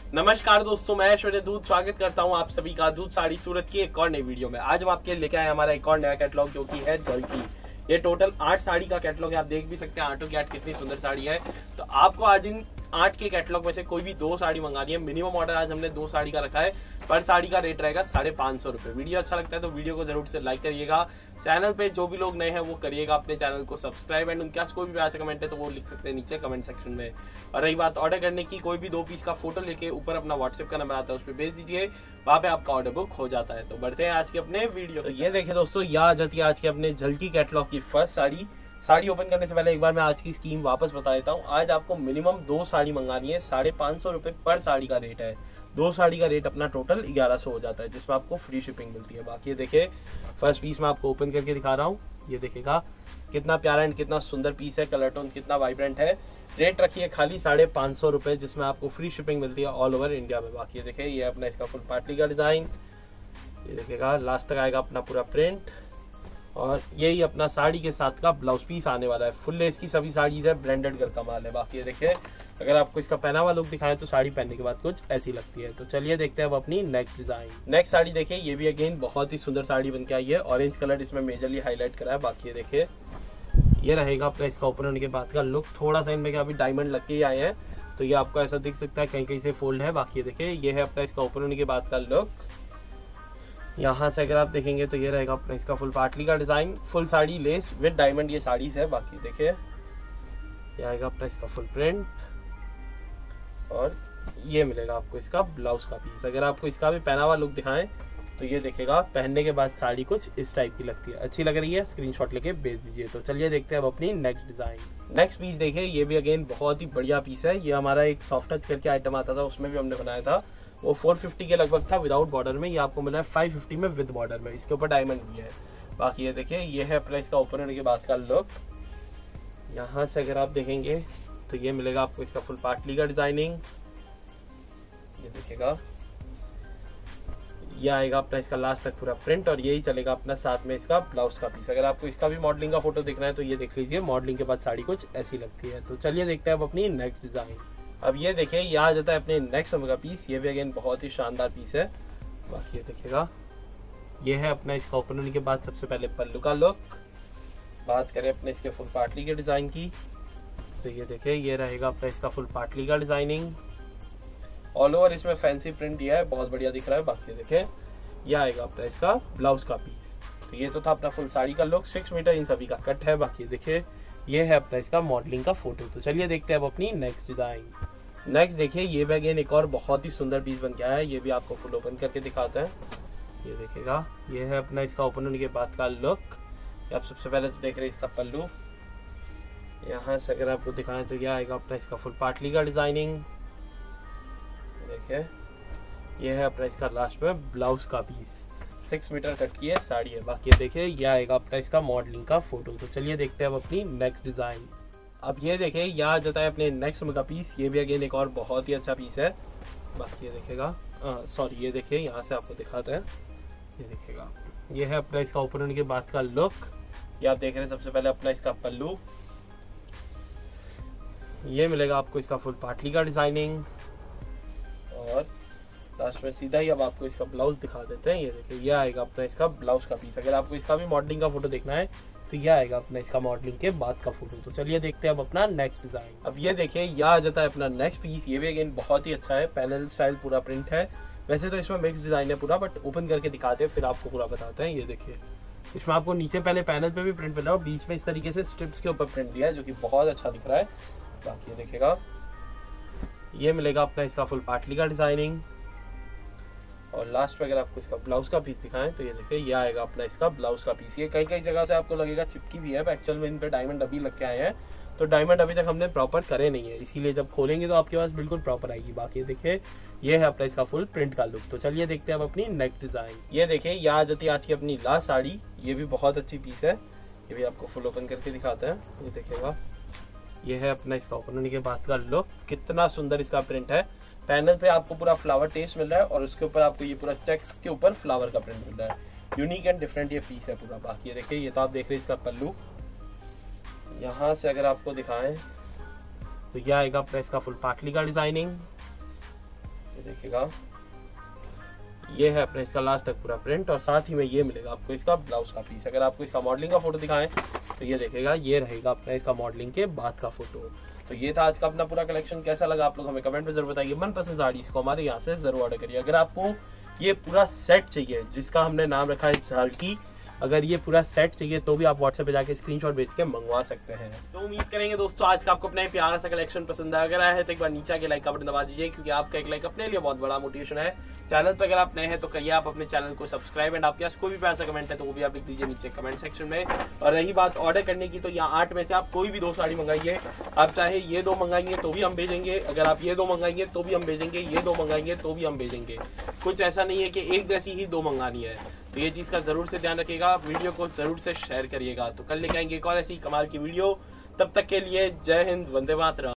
नमस्कार दोस्तों, मैं ऐश्वर्य दूध स्वागत करता हूं आप सभी का दूध साड़ी सूरत की एक और नई वीडियो में। आज हम आपके लेके आए हमारा एक और नया कैटलॉग जो कि है झलकी। ये टोटल 8 साड़ी का कैटलॉग है। आप देख भी सकते हैं 8 की 8 कितनी सुंदर साड़ी है। तो आपको आज इन 8 के कैटलॉग में से कोई भी 2 साड़ी मंगानी है। मिनिमम ऑर्डर आज हमने 2 साड़ी का रखा है। पर साड़ी का रेट रहेगा 550 रुपये। वीडियो अच्छा लगता है तो वीडियो को जरूर से लाइक करिएगा। चैनल पे जो भी लोग नए हैं वो करिएगा अपने चैनल को सब्सक्राइब। एंड उनके पास कोई भी प्यार से कमेंट है तो वो लिख सकते हैं नीचे कमेंट सेक्शन में। और रही बात ऑर्डर करने की, कोई भी 2 पीस का फोटो लेके ऊपर अपना व्हाट्सएप का नंबर आता है उस पर भेज दीजिए, वहाँ पे आपका ऑर्डर बुक हो जाता है। तो बढ़ते हैं आज के अपने वीडियो। तो ये देखे दोस्तों, यह आ जाती है आज के अपने झलकी कैटलॉग की फर्स्ट साड़ी। साड़ी ओपन करने से पहले एक बार मैं आज की स्कीम वापस बता देता हूँ। आज आपको मिनिमम 2 साड़ी मंगानी है। 550 रुपये पर साड़ी का रेट है। 2 साड़ी का रेट अपना टोटल 1100 हो जाता है, जिसमें आपको फ्री शिपिंग मिलती है। बाकी ये देखिए फर्स्ट पीस मैं आपको ओपन करके दिखा रहा हूँ। ये देखेगा कितना प्यारा एंड कितना सुंदर पीस है। कलर टोन कितना वाइब्रेंट है। रेट रखिए खाली 550 रुपये, जिसमें आपको फ्री शिपिंग मिलती है ऑल ओवर इंडिया में। बाकी ये देखिए ये अपना इसका फुल पाटली का डिज़ाइन। ये देखेगा लास्ट तक आएगा अपना पूरा प्रिंट। और यही अपना साड़ी के साथ का ब्लाउज पीस आने वाला है। फुल लेस की सभी साड़ीज है, ब्रांडेड घर का माल है। बाकी ये देखिए अगर आपको इसका पहनावा लुक दिखाएं तो साड़ी पहनने के बाद कुछ ऐसी लगती है। तो चलिए देखते हैं अब अपनी नेक्स्ट डिजाइन। नेक्स्ट साड़ी देखिए, ये भी अगेन बहुत ही सुंदर साड़ी बन के आई है। ऑरेंज कलर इसमें मेजरली हाईलाइट करा है। बाकी ये देखिए ये रहेगा अपना इसका ओपन होने के बाद का लुक। थोड़ा सा इनमें अभी डायमंड लग के ही आए हैं तो ये आपको ऐसा दिख सकता है, कहीं कहीं से फोल्ड है। बाकी ये देखिए ये है अपना इसका ओपन होने के बाद का लुक। यहाँ से अगर आप देखेंगे तो ये रहेगा अपना इसका फुल पाटली का design. Full sari lace with diamond ये साड़ीज है। बाकी देखिए ये आएगा अपना इसका फुल प्रिंट और ये मिलेगा आपको इसका ब्लाउज का पीस। अगर आपको इसका भी पहनावा लुक दिखाएं तो ये देखेगा पहनने के बाद साड़ी कुछ इस टाइप की लगती है। अच्छी लग रही है, स्क्रीनशॉट लेके भेज दीजिए। तो चलिए देखते हैं अब अपनी नेक्स्ट डिजाइन। नेक्स्ट पीस देखिए, ये भी अगेन बहुत ही बढ़िया पीस है। ये हमारा एक सॉफ्ट टच करके आइटम आता था, उसमें भी हमने बनाया था। वो 450 के लगभग था विदाउट बॉर्डर में। ये आपको मिला है 550 में विद बॉर्डर में। इसके ऊपर डायमंड भी है। बाकी ये देखिए ये है अपना इसका ओपन होने के बाद का लुक। यहाँ से अगर आप देखेंगे तो ये मिलेगा आपको इसका फुल पाटली का डिजाइनिंग। ये देखिएगा ये आएगा अपना इसका लास्ट तक पूरा प्रिंट और यही चलेगा अपना साथ में इसका ब्लाउज का पीस। अगर आपको इसका भी मॉडलिंग का फोटो देखना है तो ये देख लीजिए, मॉडलिंग के बाद साड़ी कुछ ऐसी लगती है। तो चलिए देखते हैं अब अपनी नेक्स्ट डिजाइन। अब ये देखिए यहाँ आ जाता है अपने नेक्स्ट नंबर का पीस। ये भी अगेन बहुत ही शानदार पीस है। बाकी ये देखिएगा ये है अपना इसका ओपन होने के बाद सबसे पहले पल्लू का लुक। बात करें अपने इसके फुल पाटली के डिज़ाइन की तो ये देखिए ये रहेगा अपना इसका फुल पाटली का डिज़ाइनिंग। ऑल ओवर इसमें फैंसी प्रिंट दिया है, बहुत बढ़िया दिख रहा है। बाकी देखिए ये आएगा अपना इसका ब्लाउज का पीस। तो ये तो था अपना फुल साड़ी का लुक। 6 मीटर इन सभी का कट है। बाकी देखिए ये है अपना इसका मॉडलिंग का फोटो। तो चलिए देखते हैं अब अपनी नेक्स्ट डिजाइन। नेक्स्ट देखिए ये भी अगेन एक और बहुत ही सुंदर पीस बन के आया है। ये भी आपको फुल ओपन करके दिखाते हैं। ये देखिएगा ये है अपना इसका ओपन होने के बाद का लुक। आप सबसे पहले तो देख रहे हैं इसका पल्लू। यहाँ से अगर आपको दिखाएं तो यह आएगा अपना इसका फुल पाटली का डिजाइनिंग। देखिए ये है अपना इसका लास्ट में ब्लाउज का पीस। 6 मीटर कट की है साड़ी है। बाकी देखिए ये आएगा अपना इसका मॉडलिंग का फोटो। तो चलिए देखते हैं अब अपनी नेक्स्ट डिजाइन। अब ये देखिए यहाँ आ जाता है अपने नेक्स्ट नंबर का पीस। ये भी अगेन एक और बहुत ही अच्छा पीस है। बाकी ये देखेगा सॉरी ये देखिए यहाँ से आपको दिखाते हैं। ये देखिएगा ये है अपना इसका ओपन होने के बाद का लुक। ये आप देख रहे हैं सबसे पहले अपना इसका पल्लू। ये मिलेगा आपको इसका फुल पाटली का डिजाइनिंग और लास्ट में सीधा ही अब आपको इसका ब्लाउज दिखा देते हैं। ये देखिए ये आएगा अपना इसका ब्लाउज का पीस। अगर आपको इसका भी मॉडलिंग का फोटो देखना है तो ये आएगा अपना इसका मॉडलिंग के बाद का फोटो। तो चलिए देखते हैं अब अपना नेक्स्ट डिजाइन। अब ये देखिए यहाँ आ जाता है अपना नेक्स्ट पीस। ये भी अगेन बहुत ही अच्छा है। पैनल स्टाइल पूरा प्रिंट है। वैसे तो इसमें मिक्स डिजाइन है पूरा, बट ओपन करके दिखाते हैं फिर आपको पूरा बताते हैं। ये देखिए इसमें आपको नीचे पहले पैनल पे भी प्रिंट मिला और बीच में इस तरीके से स्ट्रिप्स के ऊपर प्रिंट दिया है, जो कि बहुत अच्छा दिख रहा है। बाकी देखिएगा ये मिलेगा अपना इसका फुल पाटली का डिजाइनिंग और लास्ट में अगर आपको इसका ब्लाउज का पीस दिखाएं तो ये देखिए ये आएगा अपना इसका ब्लाउज का पीस। ये कई कई जगह से आपको लगेगा चिपकी भी है, एक्चुअल में इन पे डायमंड अभी लग के आए हैं। तो डायमंड अभी तक हमने प्रॉपर करे नहीं है, इसीलिए जब खोलेंगे तो आपके पास बिल्कुल प्रॉपर आएगी। बाकी देखिए ये है अपना इसका फुल प्रिंट का लुक। तो चलिए देखते हैं अब अपनी नेक्स्ट डिजाइन। ये देखिए यहाँ आ जाती है आज की अपनी लास्ट साड़ी। ये भी बहुत अच्छी पीस है। ये भी आपको फुल ओपन करके दिखाते हैं। ये देखिएगा ये है अपना इसका ओपन होने के बाद का लुक। कितना सुंदर इसका प्रिंट है। पैनल पे आपको पूरा फ्लावर टेस्ट मिल रहा है और उसके ऊपर आपको ये पूरा चेक्स के ऊपर फ्लावर का प्रिंट मिल रहा है। यूनिक एंड डिफरेंट ये पीस है पूरा। बाकी देखिए ये तो आप देख रहे हैं इसका पल्लू। यहाँ से अगर आपको दिखाएं तो यह आएगा अपना इसका फुल पाटली का डिजाइनिंग। ये देखिएगा, ये है अपने इसका लास्ट तक पूरा प्रिंट, और साथ ही में ये मिलेगा आपको इसका ब्लाउज का पीस। अगर आपको इसका मॉडलिंग का फोटो दिखाएं तो ये देखेगा, ये रहेगा अपना इसका मॉडलिंग के बाद का फोटो। तो ये था आज का अपना पूरा कलेक्शन। कैसा लगा आप लोग हमें कमेंट में जरूर बताइए। मनपसंद साड़ीज को हमारे यहाँ से जरूर ऑर्डर करिए। अगर आपको ये पूरा सेट चाहिए जिसका हमने नाम रखा है झालकी, अगर ये पूरा सेट चाहिए तो भी आप व्हाट्सएप पे जाके स्क्रीनशॉट भेज के मंगवा सकते हैं। तो उम्मीद करेंगे दोस्तों आज का आपको अपना प्यारा सा कलेक्शन पसंद आया। अगर आया है तो एक बार नीचे आके लाइक का बटन दबा दीजिए, क्योंकि आपका एक लाइक अपने लिए बहुत बड़ा मोटिवेशन है। चैनल पर अगर आप नए हैं तो करिए आप अपने चैनल को सब्सक्राइब, एंड आपके पास कोई भी पैसा कमेंट है तो वो भी आप लिख दीजिए नीचे कमेंट सेक्शन में। और रही बात ऑर्डर करने की, तो यहाँ 8 में से आप कोई भी 2 साड़ी मंगाइए। आप चाहे ये 2 मंगाएंगे तो भी हम भेजेंगे, अगर आप ये 2 मंगाएंगे तो भी हम भेजेंगे, ये 2 मंगाएंगे तो भी हम भेजेंगे। कुछ ऐसा नहीं है कि एक जैसी ही 2 मंगानी है। तो ये चीज़ का जरूर से ध्यान रखिएगा, वीडियो को जरूर से शेयर करिएगा। तो कल लेके आएंगे एक और ऐसी कमाल की वीडियो। तब तक के लिए जय हिंद, वंदे मातरम।